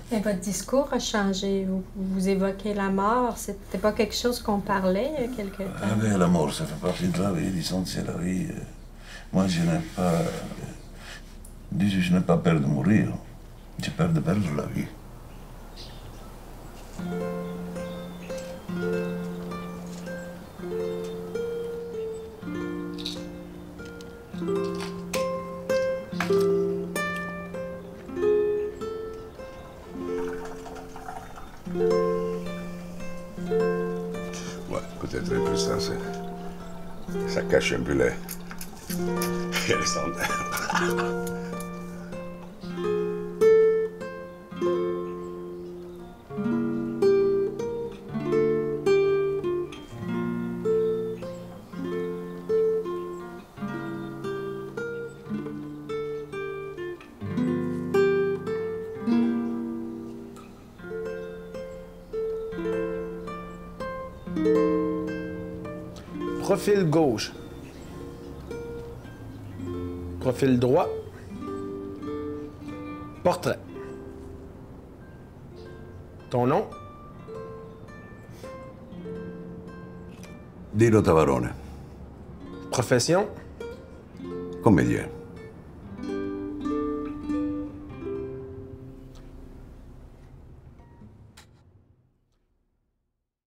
Mais votre discours a changé. Vous évoquez la mort. C'était pas quelque chose qu'on parlait il y a quelque temps. Ah ben, la mort, ça fait partie de la vie. Disons que c'est la vie. Moi, je n'ai pas... Disons, je n'ai pas peur de mourir. J'ai peur de perdre la vie. Ouais, peut-être un peu ça, ça cache un peu les standards. Profil gauche. Profil droit. Portrait. Ton nom? Dino Tavarone, Profession? comédien.